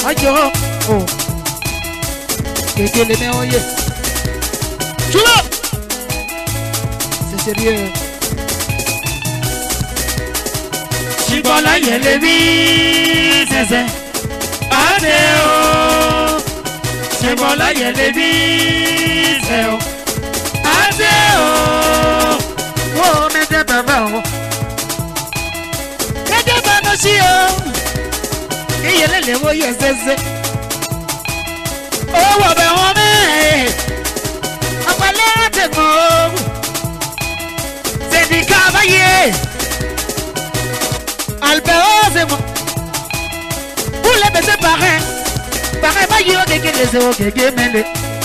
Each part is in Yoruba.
Ayo, oh. Kéké les mains, oye. Chulo. C'est sérieux. Chibola yelebi, c'est Adeo. Chibola yelebi, c'est Adeo. Oh, mais t'es pas bon. Mais t'es pas bon, si oh. Et y'a les mots, y'a c'est. Oh, ouais, ben on est. Apalé, t'es bon. C'est du cavalier. Albert, c'est bon. Vous les baissez pareil. Pareil, pas yo, kéké les zéros, kéké mêlé.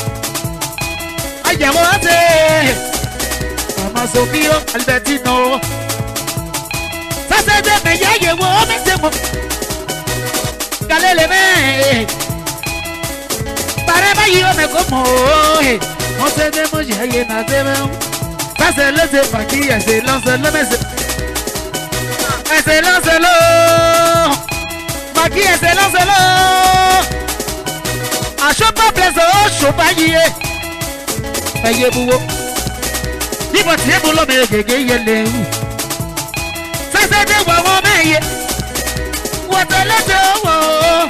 Aïe, moi, c'est. Maman Sophie, Albertino. Ça, c'est des meilleurs, mais c'est bon. Calez les mains. Pareil, pas yo, mais comment. On s'est démangé, il y a un zéro. Ça, c'est le zéro, pas qui est, c'est l'ensemble, mais c'est. Excellent, excellent. Maki, excellent, excellent. A chaud pas plaisant, chaud pas yé. Payé boulot. Il va tirer boulot, mais kéké yé les ou. Ça c'est des wawon, mais yé. Ouate le te ou.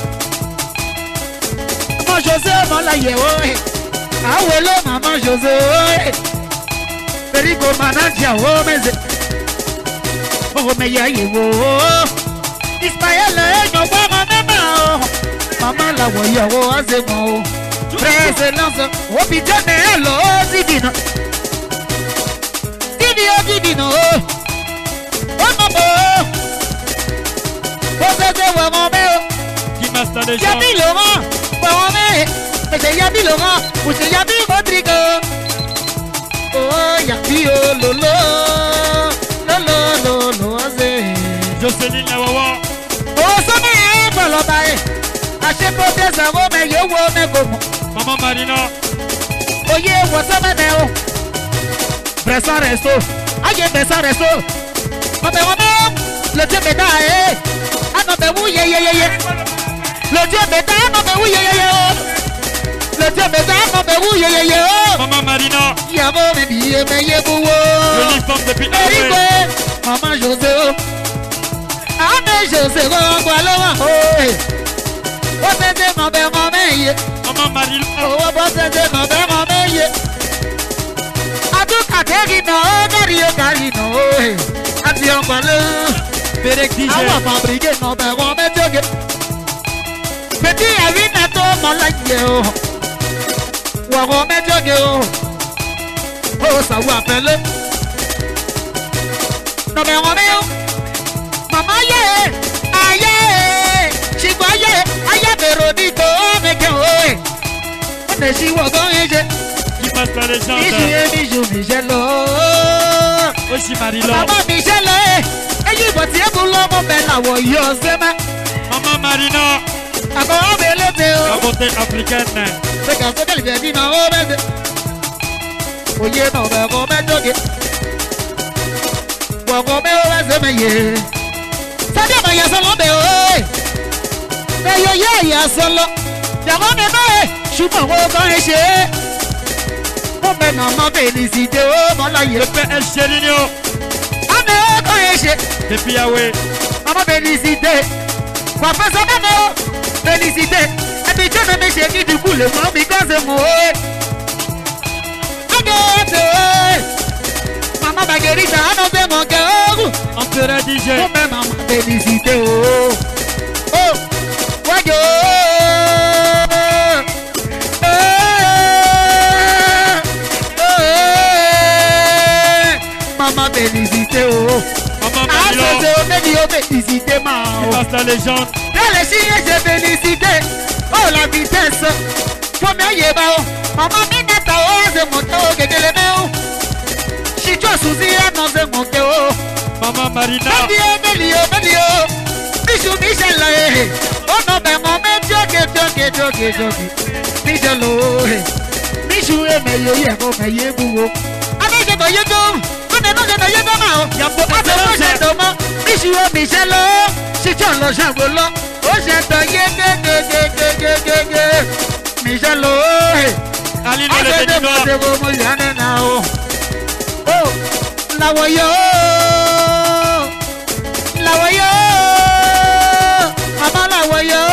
Maman José, maman la yé ou. Ah ouais, le maman José. Perico manager ou, mais c'est. Oh, mais y'a yé ou. Ismaël, non, pas maman. Maman la voyait ou, ah c'est bon. Précédence, au pitié, hello, divino. Divino. Oh, maman. Oh, c'est moi, maman. Qui m'installe les gens? Yabi Laurent, maman. C'est Yabi Laurent, ou c'est Yabi Rodrigo. Oh, Yabi, oh, lolo. Lolo, azé. Jocelyne la Wawa. Oh, sommet, voilà, bye. Achète pour des arômes, mais yo, mais comment? Maman Marina. Oye, what's up, man? Bressan resto. Aïe, Bressan resto. Maman, le Dieu m'aide, eh. Ah non, mais oui, le Dieu m'aide, non, mais oui, le Dieu m'aide, non, mais oui, Maman Marina. Y'a mon bébé, mais y'a beau. L'uniforme depuis Noël. Maman José. Ah, mais José, voilà. Oh, c'est mon père, mon mère. Maman Marina. Oh, c'est mon père, mon mère. Adu Katerino, Carino. Adi on parle. Pérec DJ. On va fabriquer mon père, on met jogué. Petit Avinato, mon laïo. Ou on met jogué. Oh, ça va faire. Non, mais on met. Maman, yeah. Aïe. Chicoye. Aïe, Vérodito, mais que oui. On est chez Wagon. Qui m'installe les gens? Bijou, Michelo. Aussi Marilo. Maman Michel, et il va tirer pour l'homme, mais la voyons, c'est ma. Maman Marina. Avant, on le La déo. beauté africaine. C'est quand c'est qu'elle vient dire non, mais. Oh, yeah, non, mais on met jogué. Wagon, mais on va se meiller. Ça dit, mais il y a solo déo. Mais il y a solo. Il y a mon bébé. Je suis pas au chez. Mon père, maman, félicité, oh, mon laïe. Le père El Chérigno. Ah, mais on connaît. Depuis Yahweh. Maman, félicité. Quoi, pas ça, maman. Félicité. Et puis, je ne me chéris du coup, le moment, mais quand c'est moi. Maman, Marguerite, annoncé mon cœur. Empereur DJ. Mon père, maman, félicité, oh. Oh, voyons. Maman, félicité, oh. Maman Ah, Marilo. c'est félicité, maman. Qui passe les gens? Dans les chiens, j'ai félicité. Oh, la vitesse. Faut bien y aller. Maman, minata, oh, c'est mon tour, que les mains. Si tu as souci, non, c'est mon tour. Maman Marina. Belio. Bijou, Michel, oh non, mais mon mec, jogue. Michel, oh, Bijou, mais yé, bouo. Avec les boyaux, on est dans les boyaux, Yambo Michel, si tu lọ ṣàgbọ́ lọ ó ṣe tán yé gégégégégégégé michel lóye Alino le àṣẹjẹ Béninois. mọ̀tẹ́wò mo yà nínà o ó làwọ̀ yóò mama làwọ̀ yóò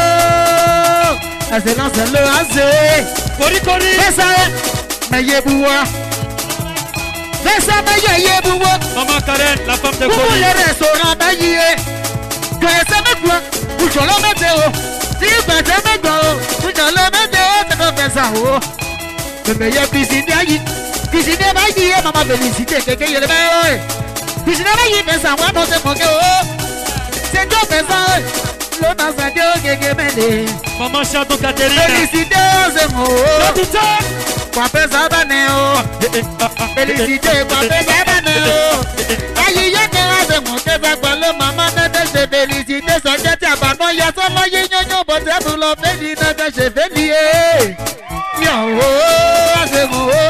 ẹsẹ̀ lọ́sẹ̀ ló á ṣe Kori kori. fẹsẹ̀ mẹyẹ buwọ́ fẹsẹ̀ mẹyẹ buwọ́. Maman Karen, la femme de Pour Kori. les restaurants baillés, que ça me doit, où je le mets au, si ça me doit, où je le mets au, c'est qu'on fait ça, oh. Le meilleur cuisinier baillé, maman félicité, quelqu'un y est le meilleur. Cuisinier baillé, mais ça, moi, non, c'est mon cœur, oh. C'est Dieu, mais ça, l'on a ça, Dieu, quelqu'un m'a dit. Maman Chanto Catherine. Félicité, c'est mon, La oh. tout ça. Quoi faire ça, bané, oh. Félicité, quoi faire ça, bané, oh. Ayi yé ni wá ṣe mú kẹfà pẹ̀lú màmá nẹ́tẹ̀ ṣe fèlìsìtì sọ̀jẹ́ tí àbànú yẹ sọ́mọ yé yányán bọ̀ tẹ́bù lọ fẹ́lì nẹ́tẹ̀ ṣe fẹ́lì ẹ̀. Yàwó wá ṣe mú o.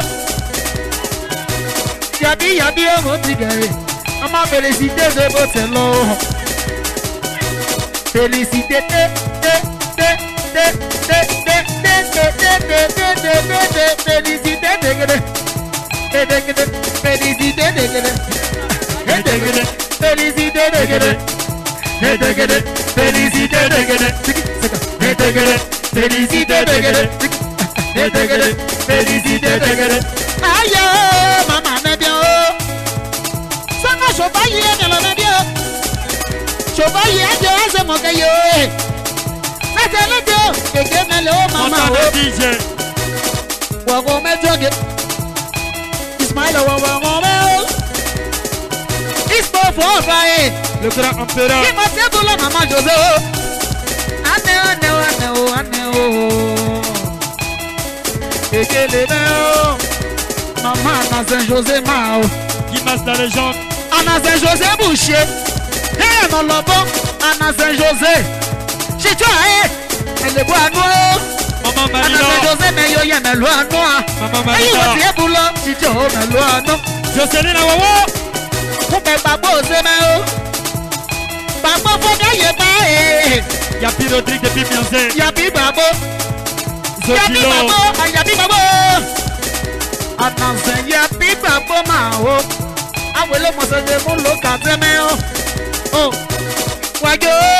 Yàbí òun ti gẹ̀rẹ̀, ọmọ fèlìsìtì ṣe bó ṣe lọ. Fèlìsìtì tẹ́ fèlìsìtì dẹ́gẹ̀dẹ̀. Félicité dégédé. Félicité dégédé. Félicité dégédé. Félicité dégédé. Félicité dégédé. Aïe, maman n'est bien. Sanga chauffeur, elle est bien. Chauffeur, c'est mon caillou. C'est le Dieu. Quelqu'un me l'a, maman. Montant DJ. Wago me jogue. Ismaël Wawa. Ispo for fire. Le grand empereur. Qui m'a fait pour la maman José. Ane. Ekele meo. Maman Anna Saint-José Mao. Guimas la légende. Anna Saint-José Boucher. Eh non lobo. Anna Saint-José. Chicho elle est bois noir. Maman Anna Marina. Saint-José me yo ye me loa noa. Maman Ayi Marina. wo ti ebulo. Chicho me loa no. Jocelyne Awawo. Fúnpẹ̀ gbàgbọ́ òsè mẹ́ o. Gbàgbọ́ fọ́dọ̀ yé bá ẹ̀. Yapi Rodrigue depuis Mianzé. Yàbí gbàgbọ́. Yàbí Zokilo. gbàgbọ́. Àyàbí gbàgbọ́. Ànàzẹ̀ yàbí gbàgbọ́ máa o. Àwọn elémọ̀sẹ̀dẹ̀ mú ló kà tẹ́ mẹ́ o. O wájú o.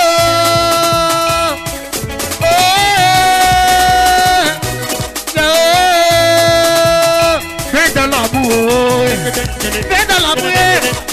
Fẹ́tẹ̀ lọ́mú o. Fẹ́tẹ̀ lọ́mú o.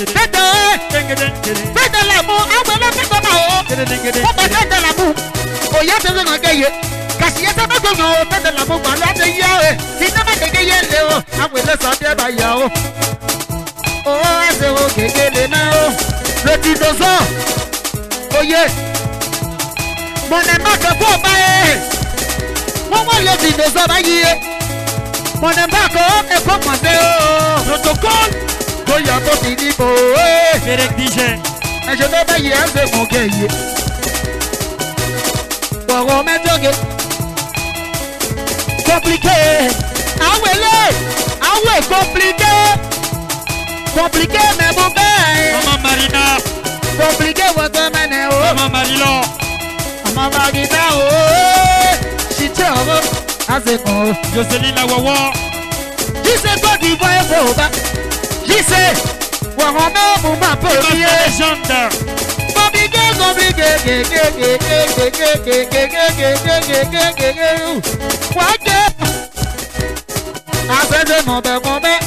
Fẹ́tẹ̀ lọ́mú àwọn ẹlẹ́fẹ̀ẹ́ máa o. Wọ́n bá fẹ́tẹ̀ lọ́mú. Òyà tẹ̀sán kan kẹ́yẹ. Kàṣíyẹ sẹ́fẹ̀ gbọ̀ngàn o. Fẹ́tẹ̀ lọ́mú pàlú àti yá o. Iná má kéke yẹ lé o. Àwọn ẹlẹ́sàn bí ẹ bá yà o. Ó ẹsẹ̀ o kékeré náà o. Lọ́tí lọ́sọ̀. Oyè. Mọ̀nẹ̀ má kẹ́ fún ọba ẹ̀. Wọ́n wọ́n lọ́tí lọ́sọ̀ báyìí ẹ̀. Mọ̀nẹ̀ má kọ́ ẹ̀kọ́ mọ̀sẹ̀ o. Protocole. Tó yàtọ̀ sí níbo o. Férec DJ. Ẹ̀ṣẹ̀ tó bẹ́yìí ẹ̀ ń ṣe mọ̀ kẹ́yìí. Wọ̀rọ̀ mẹ́tọ́gẹ̀. Compliqué. Àwọn èlé. Àwọn è compliqué. Compliqué mais bon bẹ́ẹ̀. Maman Marina. Compliqué wọ́tọ́ mẹ́nẹ̀ o. Maman Marilon. Ọmọ Magida o. Ṣìṣẹ́ ọ̀rọ̀. Àṣekọ̀ o. Jocelyne Awawo. Jíṣẹ́ tó di bọ́ ẹ̀fọ́ ọba. Jíṣẹ́. Wọ̀rọ̀ mẹ́ọ̀mù máa pè Guimas mí la ẹ́. légende. Compliqué. Wọ́n jẹ́. Àṣẹ̀ṣẹ̀ mọ̀bẹ̀.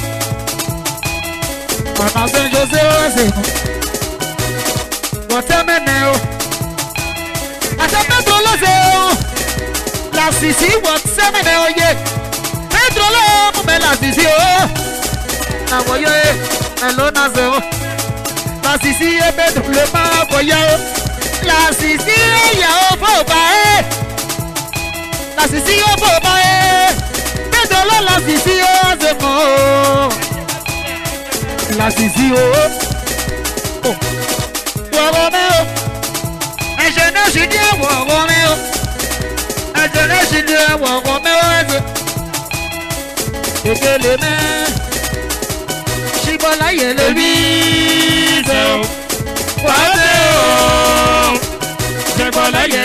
Ọ̀nà Saint-José ó ṣe mú. Wọ́tẹ́ mẹ́nẹ̀ o. Àṣẹ̀pẹ̀tọ̀ ló ṣe o. Làṣìṣì wọ́tẹ́ mẹ́nẹ̀ o yé. Pẹ̀tọ̀ ló mú mẹ́ làṣìṣì o. Àwọn yóò yé ẹ̀ló náà ṣe o. Làṣìṣì yé pẹ̀tọ̀ ló máa bọ̀ yẹ o. Làṣìṣì yẹ o fò bá ẹ̀. Làṣìṣì yóò fò bá ẹ̀. Pẹ̀tọ̀ ló làṣìṣì ó ṣe mọ́ o. Làṣìṣì o. Wọ̀rọ̀ mẹ́ o. Ẹ̀ṣẹ̀ náà ṣì ní ẹ̀wọ̀rọ̀ mẹ́ o. Ẹ̀ṣẹ̀ náà ṣì ní ẹ̀wọ̀rọ̀ mẹ́ o. Kékeré mẹ́. Ṣíbọ̀lá yẹ lè rí. Wàá dé o. lẹ́yẹ.